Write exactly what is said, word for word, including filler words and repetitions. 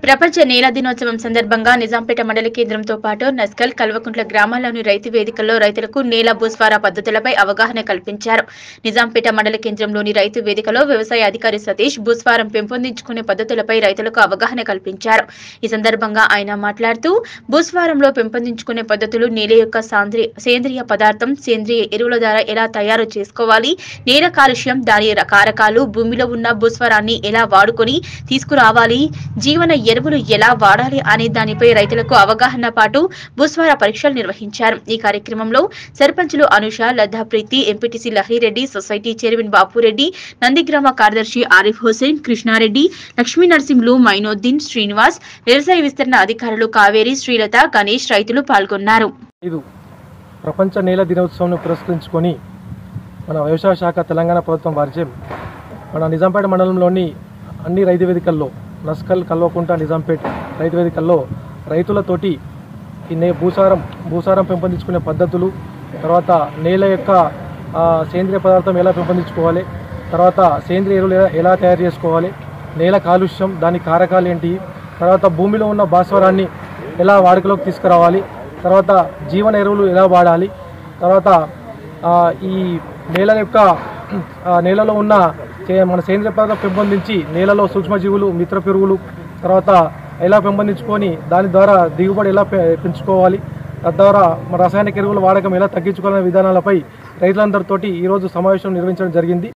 ప్రపంచ నేల దినోత్సవం సందర్భంగా నిజాంపేట మండల కేంద్రంతో పాటు నస్కల్ కల్వకుంట్ల గ్రామాల్లోని రైతు వేదికల్లో రైతులకు నేల భూస్వార పద్ధతులపై అవగాహన కల్పించారు. నిజాంపేట మండల కేంద్రంలోని రైతు వేదికలో వ్యవసాయ అధికారి సతీష్ భూస్వారం పెంపొందించుకునే పద్ధతులపై రైతులకు అవగాహన కల్పించారు. ఈ సందర్భంగా ఆయన మాట్లాడుతూ భూస్వారంలో పెంపొందించుకునే పద్ధతులు, నేల యొక్క సేంద్రియ పదార్థం, సేంద్రియ ఎరువుల ద్వారా ఎలా తయారు చేసుకోవాలి, నేల కాలుష్యం, దాని కారకాలు, భూమిలో ఉన్న భూస్వరాన్ని ఎలా వాడుకొని తీసుకురావాలి, జీవన ఎరువులు ఎలా వాడాలి అనే దానిపై రైతులకు అవగాహన పాటు భూస్వార పరీక్షలు నిర్వహించారు. ఈ కార్యక్రమంలో సర్పంచులు Anusha, Ladda Preethi, MPTC Lahari Reddy, society chairman Bapu Reddy, నందిగ్రామ కార్యదర్శి ఆరిఫ్ హుసేన్, కృష్ణారెడ్డి, లక్ష్మీ నరసింహులు, మైనోద్దీన్, శ్రీనివాస్, వ్యవసాయ విస్తరణ అధికారులు కావేరి, శ్రీలత, గణేష్ రైతులు పాల్గొన్నారు. ప్రపంచ నేల దినోత్సవం పురస్కరించుకొని మన వ్యవసాయ శాఖ తెలంగాణ ప్రభుత్వం వారిచే మన నిజాంపేట మండలంలోని అన్ని రైతు వేదికల్లో, నస్కల్, కల్వకుంట, నిజాంపేట్ రైతు వేదికల్లో రైతులతోటి ఈ నే భూసారం భూసారం పెంపొందించుకునే పద్ధతులు, తర్వాత నేల యొక్క సేంద్రియ పదార్థం ఎలా పెంపొందించుకోవాలి, తర్వాత సేంద్రియ ఎరువులు ఎలా తయారు చేసుకోవాలి, నేల కాలుష్యం, దాని కారకాలు ఏంటి, తర్వాత భూమిలో ఉన్న భాస్వరాన్ని ఎలా వాడుకలోకి తీసుకురావాలి, తర్వాత జీవన ఎరువులు ఎలా వాడాలి, తర్వాత ఈ నేల యొక్క నేలలో ఉన్న మన సేంద్రియ పదార్థం పెంపొందించి నేలలో సూక్ష్మజీవులు, మిత్ర పురుగులు తర్వాత ఎలా పెంపొందించుకొని దాని ద్వారా దిగుబడి ఎలా పెంచుకోవాలి, తద్వారా మన రసాయనిక ఎరువుల వాడకం ఎలా తగ్గించుకోవాలనే విధానాలపై రైతులందరితోటి ఈరోజు సమావేశం నిర్వహించడం జరిగింది.